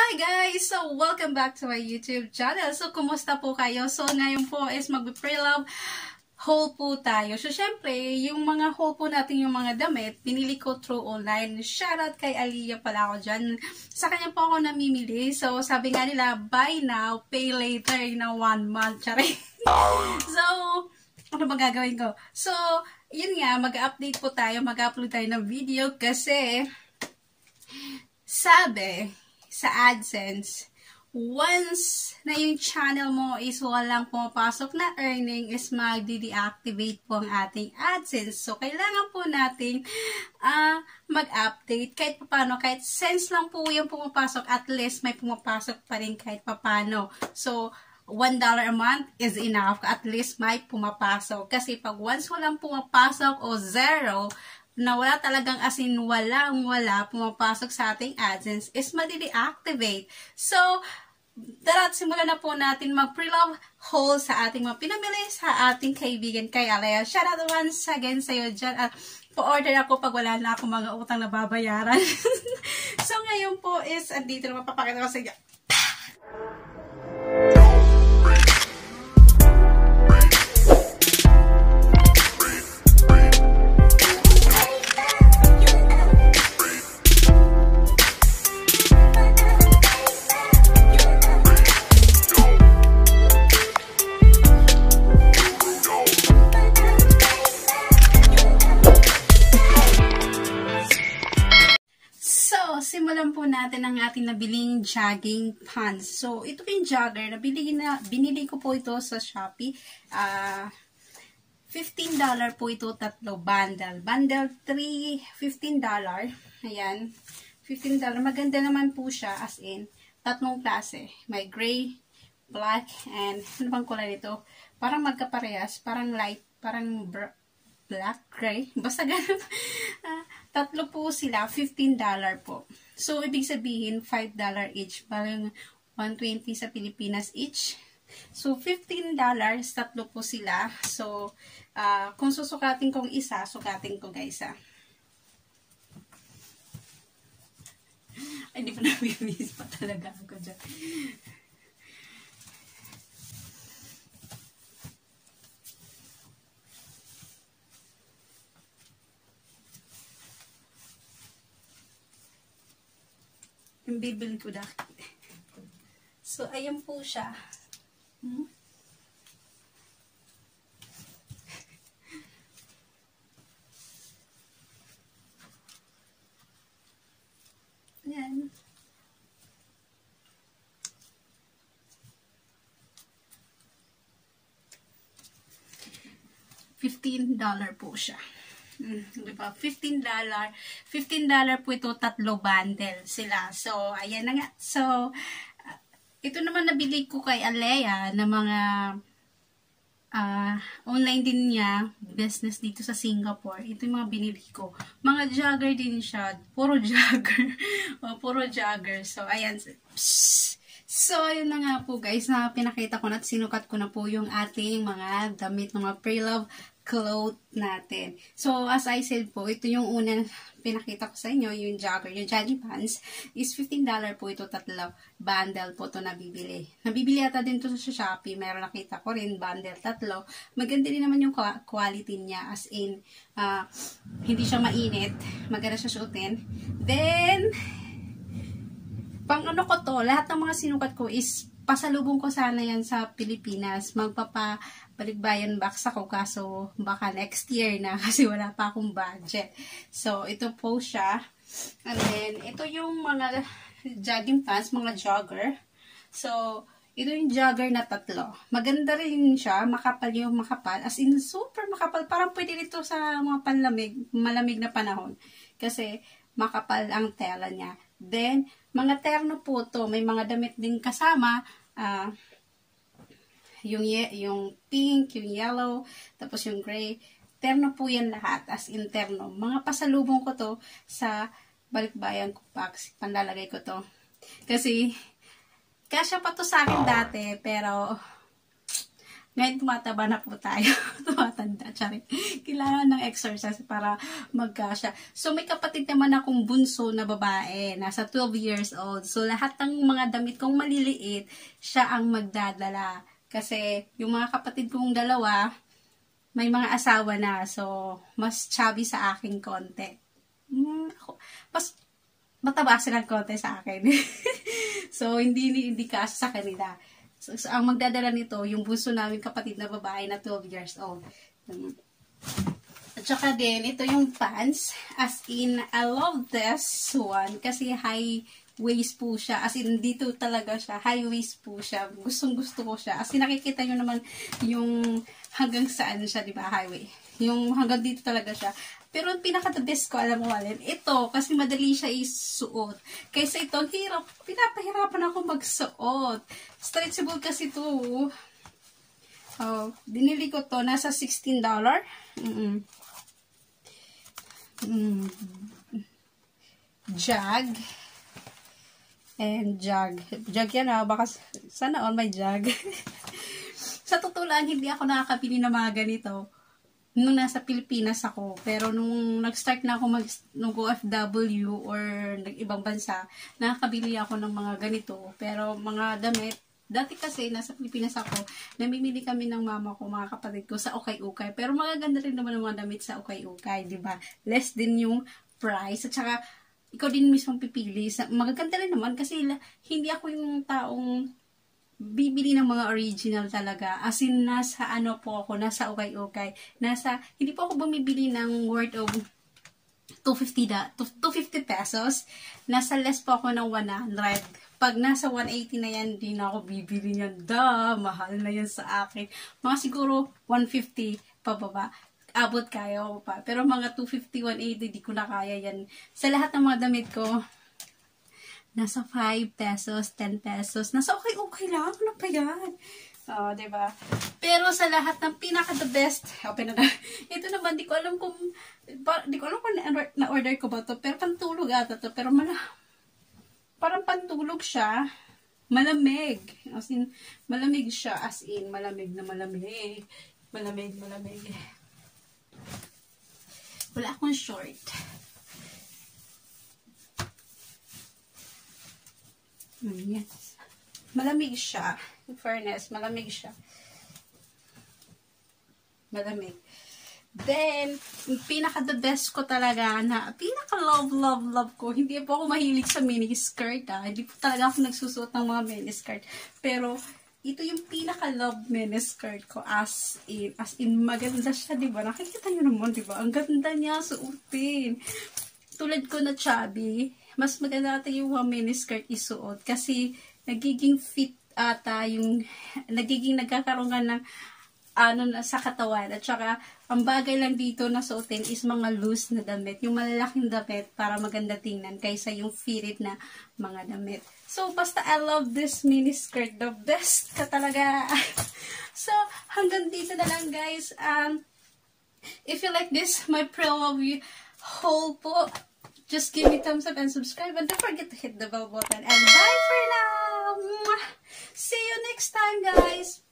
Hi guys! So, welcome back to my YouTube channel. So, kumusta po kayo? So, ngayon po is mag-pre-love haul po tayo. So, syempre, yung mga haul po natin, yung mga damit, pinili ko through online. Shoutout kay Aliyah pala ako dyan. Sa kanya po ako namimili. So, sabi nga nila, buy now, pay later na 1 month. Tsari. So, ano ba gagawin ko? So, yun nga, mag-update po tayo, mag-upload tayo ng video kasi sabi sa AdSense, once na yung channel mo is walang pumapasok na earning, is mag-deactivate po ang ating AdSense. So, kailangan po natin mag-update kahit papano, kahit cents lang po yung pumapasok, at least may pumapasok pa rin kahit papano. So, $1 a month is enough, at least may pumapasok. Kasi pag once walang pumapasok o zero, na wala talagang as in walang-wala pumapasok sa ating AdSense, is madi-deactivate. So, tara, simulan na po natin mag-pre-love haul sa ating mga pinamili sa ating kaibigan kay Aliyah. Shout out once again sa'yo dyan. Pa-order ako pag wala na akong mga utang na babayaran. So, ngayon po is, andito na mapapakita ko sa inyo. Simulan po natin ang ating nabiling jogging pants. So, ito yung jogger. Binili ko po ito sa Shopee. $15 po ito, tatlo bundle. Bundle 3, $15. Ayan. $15. Maganda naman po siya, as in, tatlong klase. May gray, black, and ano bang kulay nito? Parang magkaparehas. Parang light, parang black, gray. Basta ganun. Tatlo po sila, $15 po. So, ibig sabihin, $5 each. Parang 120 sa Pilipinas each. So, $15, tatlo po sila. So, kung susukatin kong isa, sukatin ko guys, Ay, di pa nabibis pa talaga ako dyan. Yung bibili ko dati. So, ayan po siya. Ayan. $15 po siya. Diba? $15 po ito, tatlo bundle sila. So, ayan na nga. So, ito naman nabili ko kay Aliyah na mga online din niya, business dito sa Singapore. Ito yung mga binili ko. Mga jogger din siya. Puro jogger. Puro jogger. So, ayan. So, ayun na nga po guys, na pinakita ko na at sinukat ko na po yung ating mga damit, mga pre-love clothes natin. So, as I said po, ito yung unang pinakita ko sa inyo, yung jogger, yung jogging pants, is $15 po ito, tatlo. Bundle po ito nabibili. Nabibili ata din ito sa Shopee, meron nakita ko rin, bundle, tatlo. Maganda din naman yung quality niya, as in, hindi siya mainit, maganda siya suotin. Then, pang ano ko to, lahat ng mga sinukat ko is pasalubong ko sana yan sa Pilipinas. Magpapabalikbayan box ako, kaso baka next year na kasi wala pa akong budget. So, ito po siya. And then, ito yung mga jogging pants, mga jogger. So, ito yung jogger na tatlo. Maganda rin siya, makapal yung makapal. As in, super makapal. Parang pwede dito sa mga panlamig, malamig na panahon. Kasi, makapal ang tela niya. Then, mga terno po to, may mga damit din kasama, yung pink, yung yellow, tapos yung gray. Terno po yan lahat, as in terno. Mga pasalubong ko to sa balikbayan ko box. Panlalagay ko to. Kasi, kasya pa to sa akin dati, pero Ngayon, tumataba na po tayo. Tumatanda, charit. Kailangan ng exercise para magkasya. So, may kapatid naman akong bunso na babae. Nasa 12 years old. So, lahat ng mga damit kong maliliit, siya ang magdadala. Kasi, yung mga kapatid kong dalawa, may mga asawa na. So, mas chubby sa akin konti. Mas mataba silang konti sa akin. So, hindi kasya sa kanila. So, ang magdadala nito, yung bunso namin kapatid na babae na 12 years old. At saka din, ito yung pants. As in, I love this one. Kasi high waist po siya. As in, dito talaga siya. High waist po siya. Gustong gusto ko siya. As in, nakikita nyo naman yung hanggang saan siya, di ba? Highway. Yung hanggang dito talaga siya. Pero pinaka-the best ko, alam mo alin, ito, kasi madali siya isuot. Kaysa ito, hirap. Pinapahirapan ako magsuot. Stretchable kasi ito. Oh, binili ko to. Nasa $16. Jug. And jug. Jug yan ha. Baka sana all may jug. Sa totoo lang, hindi ako nakakabili ng mga ganito nung nasa Pilipinas ako. Pero nung nag-start na ako nung OFW or nag-ibang bansa, nakakabili ako ng mga ganito. Pero mga damit, dati kasi nasa Pilipinas ako, namimili kami ng mama ko, mga kapatid ko sa ukay-ukay. Pero magaganda rin naman ang mga damit sa ukay-ukay, di ba? Less din yung price. At saka, ikaw din mismo pipili. Magaganda rin naman kasi hindi ako yung taong bibili ng mga original talaga. As in, nasa ano po ako, nasa ukay-ukay. Hindi po ako bumibili ng worth of 250 pesos. Nasa less po ako ng 100. Pag nasa 180 na yan, di na ako bibili niyan. Mahal na yan sa akin. Mga siguro 150 pababa. Abot kaya ko pa. Pero mga 250, 180, di ko na kaya yan. Sa lahat ng mga damit ko, nasa 5 pesos, 10 pesos. Nasa okay lang. Ano pa yan? Diba? Pero sa lahat ng pinaka-the best, open na. Ito naman, di ko alam kung na-order ko ba to. Pero pantulog ata to. Pero parang pantulog siya. Malamig. As in, malamig siya. As in, malamig na malamig. Malamig. Wala akong short. Yes. Malamig siya. In fairness, malamig siya. Malamig. Then, pinaka-the best ko talaga na, pinaka-love ko, hindi po ako mahilig sa mini-skirt, Hindi po talaga ako nagsusuot ng mga mini-skirt. Pero, ito yung pinaka-love mini-skirt ko as in maganda siya, diba? Nakikita nyo naman, diba? Ang ganda niya suotin. Tulad ko na chubby, mas maganda ata yung mini-skirt isuot kasi nagiging fit ata yung, nagkakaroon nga ng sa katawan. At saka, ang bagay lang dito na suotin is mga loose na damit. Yung malalaking damit para maganda tingnan kaysa yung fitted na mga damit. So, basta I love this mini skirt. The best ka talaga. So, hanggang dito na lang guys. If you like this, my pre-love you haul po. Just give me thumbs up and subscribe. And don't forget to hit the bell button. And bye for now. See you next time guys.